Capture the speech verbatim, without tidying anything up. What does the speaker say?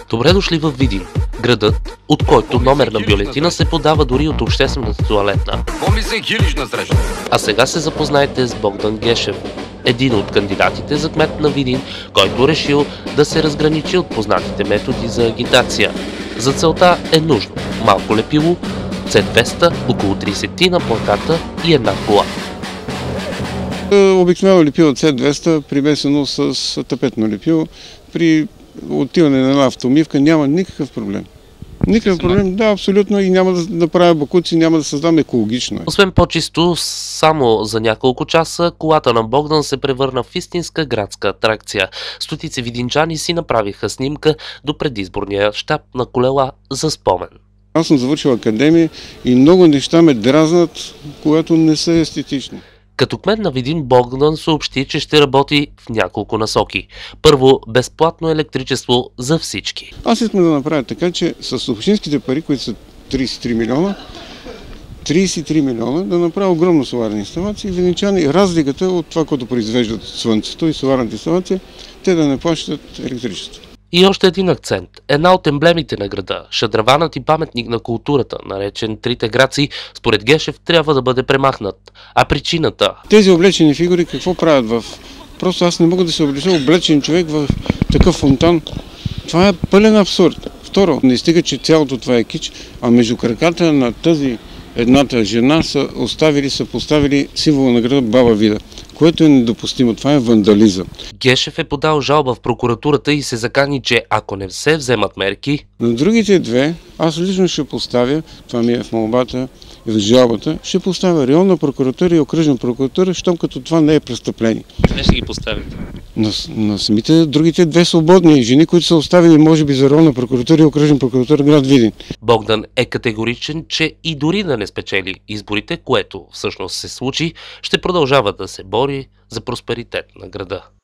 Добре дошли в Видин, градът, от който номер на бюлетина се подава дори от обществената тоалетна. А сега се запознайте с Богдан Гешев, един от кандидатите за кмет на Видин, който решил да се разграничи от познатите методи за агитация. За целта е нужно малко лепило, С двеста, около трийсет на плаката и една кола. Обикновено лепило С двеста, примесено с тапетно лепило, при отиване на една автомивка няма никакъв проблем. Никакъв проблем, да, абсолютно, и няма да направя бакуци, няма да създам екологично. Освен по-чисто, само за няколко часа колата на Богдан се превърна в истинска градска атракция. Стотици видинчани си направиха снимка до предизборния щаб на колела за спомен. Аз съм завършил академия и много неща ме дразнат, когато не са естетични. Като кмет на Видин, Богдан съобщи, че ще работи в няколко насоки. Първо, безплатно електричество за всички. Аз искам да направя така, че с общинските пари, които са трийсет и три милиона, трийсет и три милиона, да направя огромна соларна инсталация и видинчани, разликата от това, което произвеждат слънцето и соларната инсталация, те да не плащат електричество. И още един акцент. Една от емблемите на града, шадраванът и паметник на културата, наречен Трите граци, според Гешев трябва да бъде премахнат. А причината? Тези облечени фигури какво правят в... Просто аз не мога да се облеча облечен човек в такъв фонтан. Това е пълен абсурд. Второ, не стига, че цялото това е кич, а между краката на тази едната жена са оставили, са поставили символа на града Баба Вида, което е недопустимо. Това е вандализъм. Гешев е подал жалба в прокуратурата и се закани, че ако не се вземат мерки... На другите две, аз лично ще поставя, това ми е в молбата и в жалбата, ще поставя районна прокуратура и окръжна прокуратура, щом като това не е престъпление. Къде ще ги поставите? На, на самите другите две свободни жени, които са оставени, може би, за районна прокуратура и окръжна прокуратура град Видин. Богдан е категоричен, че и дори да не спечели изборите, което всъщност се случи, ще продължава да се бори за просперитет на града.